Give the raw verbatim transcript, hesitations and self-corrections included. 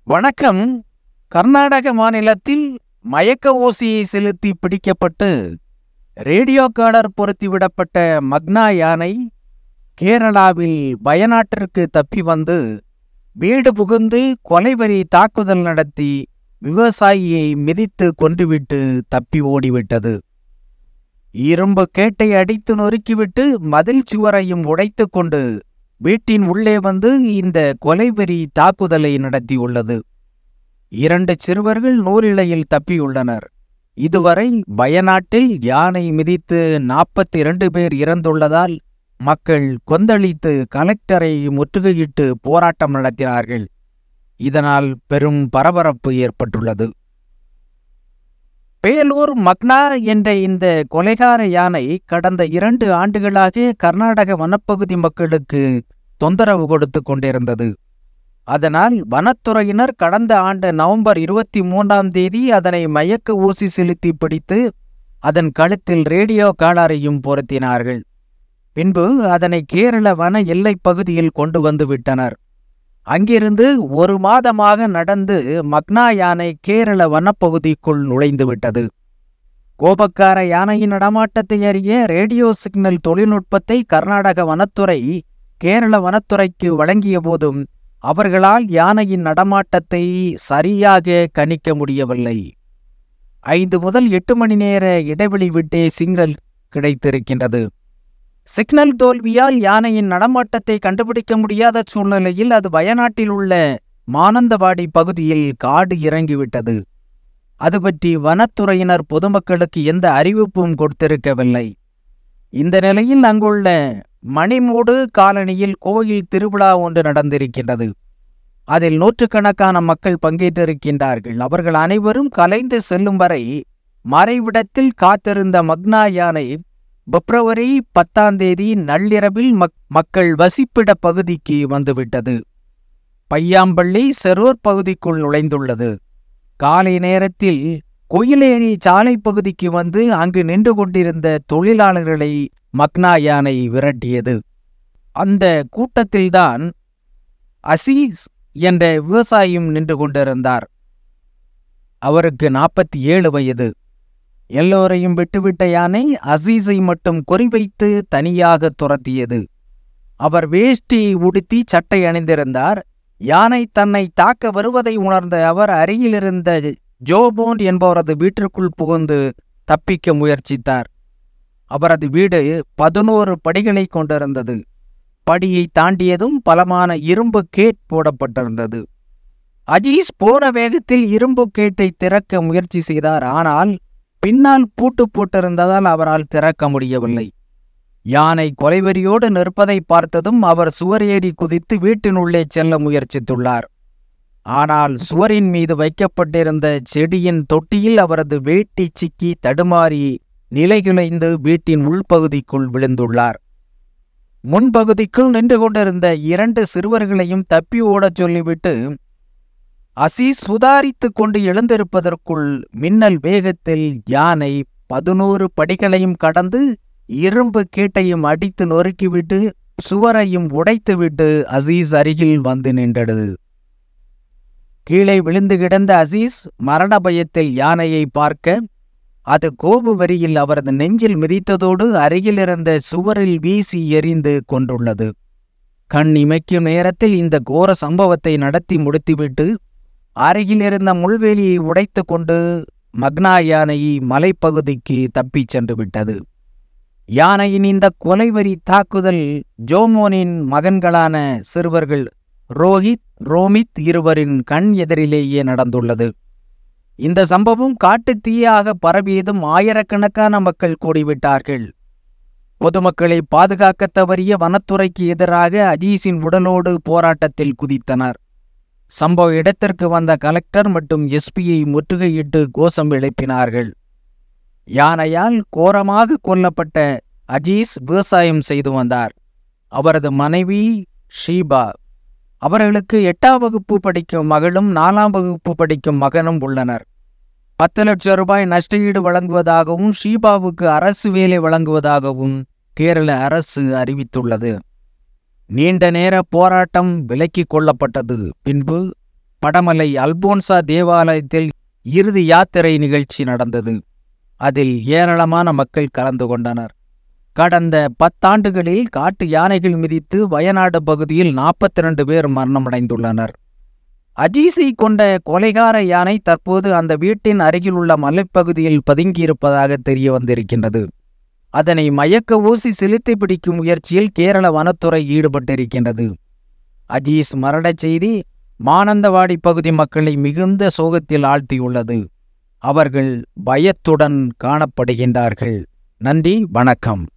வணக்கம். கர்நாடக மாநிலத்தில் மயக்க ஊசியை செலுத்தி பிடிக்கப்பட்டு ரேடியோ காலர் பொருத்திவிடப்பட்ட மக்னா யானை கேரளாவில் வயநாட்டிற்கு தப்பி வந்து வீடு புகுந்து கொலைவெறி தாக்குதல் நடத்தி விவசாயியை மிதித்து கொன்றுவிட்டு தப்பி ஓடிவிட்டது. இரும்பு கேட்டை அடித்து நொறுக்கிவிட்டு மதில் சுவரையும் உடைத்து கொண்டு வீட்டின் உள்ளே வந்து இந்த கொலைவெறி தாக்குதலை நடத்தியுள்ளது. இரண்டு சிறுவர்கள் நூலிழையில் தப்பியுள்ளனர். இதுவரை வயநாட்டில் யானை மிதித்து நாற்பத்தி இரண்டு பேர் இறந்துள்ளதால் மக்கள் கொந்தளித்து கலெக்டரை முற்றுகையிட்டு போராட்டம் நடத்தினார்கள். இதனால் பெரும் பரபரப்பு ஏற்பட்டுள்ளது. பேலூர் மக்னா என்ற இந்த கொலைகார யானை கடந்த இரண்டு ஆண்டுகளாக கர்நாடக வனப்பகுதி மக்களுக்கு தொந்தரவு கொடுத்து கொண்டிருந்தது. அதனால் வனத்துறையினர் கடந்த ஆண்டு நவம்பர் இருபத்தி மூன்றாம் தேதி அதனை மயக்க ஊசி செலுத்தி பிடித்து அதன் கழுத்தில் ரேடியோ காலரையும் பொருத்தினார்கள். பின்பு அதனை கேரள வன எல்லைப் பகுதியில் கொண்டு வந்து விட்டனர். அங்கிருந்து ஒரு மாதமாக நடந்து மக்னா யானை கேரள வனப்பகுதிக்குள் நுழைந்து விட்டது. கோபக்கார யானையின் நடமாட்டத்தை அறிய ரேடியோ சிக்னல் தொழில்நுட்பத்தை கர்நாடக வனத்துறை கேரள வனத்துறைக்கு வழங்கிய போதும் அவர்களால் யானையின் நடமாட்டத்தை சரியாக கணிக்க முடியவில்லை. ஐந்து முதல் எட்டு மணி நேர இடைவெளி விட்டே சிக்னல் கிடைத்திருக்கின்றது. சிக்னல் தோல்வியால் யானையின் நடமாட்டத்தை கண்டுபிடிக்க முடியாத சூழ்நிலையில் அது வயநாட்டில் உள்ள மானந்தவாடி பகுதியில் காடு இறங்கிவிட்டது. அது பற்றி வனத்துறையினர் பொதுமக்களுக்கு எந்த அறிவிப்பும் கொடுத்திருக்கவில்லை. இந்த நிலையில் அங்குள்ள மணிமூடு காலனியில் கோயில் திருவிழா ஒன்று நடந்திருக்கின்றது. அதில் நூற்றுக்கணக்கான மக்கள் பங்கேற்றிருக்கின்றார்கள். அவர்கள் அனைவரும் கலைந்து செல்லும் வரை மறைவிடத்தில் காத்திருந்த மக்னா யானை பிப்ரவரி பத்தாம் தேதி நள்ளிரவில் மக் மக்கள் வசிப்பிட பகுதிக்கு வந்துவிட்டது. பையாம்பள்ளி செரூர் பகுதிக்குள் நுழைந்துள்ளது. காலை நேரத்தில் கோயிலேரி சாலை பகுதிக்கு வந்து அங்கு நின்று கொண்டிருந்த தொழிலாளர்களை மக்னா யானை விரட்டியது. அந்த கூட்டத்தில்தான் அசீஸ் என்ற விவசாயியும் நின்று கொண்டிருந்தார். அவருக்கு நாற்பத்தி ஏழு வயது. எல்லோரையும் விட்டுவிட்ட யானை அசீஸை மட்டும் குறிவைத்து தனியாக துரத்தியது. அவர் வேஷ்டி உடுத்தி சட்டை அணிந்திருந்தார். யானை தன்னை தாக்க வருவதை உணர்ந்த அவர் அருகிலிருந்த ஜோபோன் என்பவரது வீட்டிற்குள் புகுந்து தப்பிக்க முயற்சித்தார். அவரது வீடு பதினோரு படிகளை கொண்டிருந்தது. படியை தாண்டியதும் பலமான இரும்பு கேட் போடப்பட்டிருந்தது. அஜீஸ் போன வேகத்தில் இரும்பு கேட்டை திறக்க முயற்சி செய்தார். ஆனால் பின்னால் பூட்டு போட்டிருந்ததால் அவரால் திறக்க முடியவில்லை. யானை கொலைவெறியோடு நிற்பதை பார்த்ததும் அவர் சுவர் ஏறி குதித்து வீட்டினுள்ளே செல்ல முயற்சித்துள்ளார். ஆனால் சுவரின் மீது வைக்கப்பட்டிருந்த செடியின் தொட்டியில் அவரது வேட்டி சிக்கி தடுமாறி நிலைகுலைந்து வீட்டின் உள்பகுதிக்குள் விழுந்துள்ளார். முன்பகுதிக்குள் நின்று கொண்டிருந்த இரண்டு சிறுவர்களையும் தப்பி ஓடச் சொல்லிவிட்டு அசீஸ் சுதாரித்து கொண்டு எழுந்திருப்பதற்குள் மின்னல் வேகத்தில் யானை பதினோரு படிகளையும் கடந்து இரும்பு கேட்டையும் அடித்து நொறுக்கிவிட்டு சுவரையும் உடைத்துவிட்டு அசீஸ் அருகில் வந்து நின்றது. கீழே விழுந்து கிடந்த அசீஸ் மரண பயத்தில் யானையை பார்க்க அது கோபு வரியில் அவரது நெஞ்சில் மிதித்ததோடு அருகிலிருந்த சுவரில் வீசி எறிந்து கொண்டுள்ளது. கண் இமைக்கும் நேரத்தில் இந்த கோர சம்பவத்தை நடத்தி முடித்துவிட்டு அருகிலிருந்த முள்வேலியை உடைத்து கொண்டு மக்னா யானை மலைப்பகுதிக்கு தப்பிச் சென்று விட்டது. யானையின் இந்த கொலைவெறி தாக்குதல் ஜோமோனின் மகன்களான சிறுவர்கள் ரோஹித் ரோமித் இருவரின் கண் எதிரிலேயே நடந்துள்ளது. இந்த சம்பவம் காட்டுத் தீயாக பரவியதும் ஆயிரக்கணக்கான மக்கள் கூடிவிட்டார்கள். பொதுமக்களை பாதுகாக்க தவறிய வனத்துறைக்கு எதிராக அஜீஸின் உடலோடு போராட்டத்தில் குதித்தனர். சம்பவ இடத்திற்கு வந்த கலெக்டர் மற்றும் எஸ்பியை முற்றுகையிட்டு கோஷம் எழுப்பினார்கள். யானையால் கோரமாக கொல்லப்பட்ட அஜீஸ் விவசாயம் செய்து வந்தார். அவரது மனைவி ஷீபா. அவர்களுக்கு எட்டாம் வகுப்பு படிக்கும் மகளும் நாலாம் வகுப்பு படிக்கும் மகனும் உள்ளனர். பத்து லட்சம் ரூபாய் நஷ்டஈடு வழங்குவதாகவும் ஷீபாவுக்கு அரசு வேலை வழங்குவதாகவும் கேரள அரசு அறிவித்துள்ளது. நீண்ட நேர போராட்டம் விலக்கிக் கொள்ளப்பட்டது. பின்பு படமலை அல்போன்சா தேவாலயத்தில் இறுதி யாத்திரை நிகழ்ச்சி நடந்தது. அதில் ஏராளமான மக்கள் கலந்து கொண்டனர். கடந்த பத்தாண்டுகளில் காட்டு யானைகள் மிதித்து வயநாடு பகுதியில் நாற்பத்தி இரண்டு பேர் மரணமடைந்துள்ளனர். அஜீஸை கொண்ட கொலைகார யானை தற்போது அந்த வீட்டின் அருகிலுள்ள மலைப்பகுதியில் பதுங்கியிருப்பதாக தெரிய வந்திருக்கின்றது. அதனை மயக்க ஊசி செலுத்தி பிடிக்கும் முயற்சியில் கேரள வனத்துறை ஈடுபட்டிருக்கின்றது. அஜீஸ் மரணச் செய்தி மானந்தவாடி பகுதி மக்களை மிகுந்த சோகத்தில் ஆழ்த்தியுள்ளது. அவர்கள் பயத்துடன் காணப்படுகின்றார்கள். நன்றி, வணக்கம்.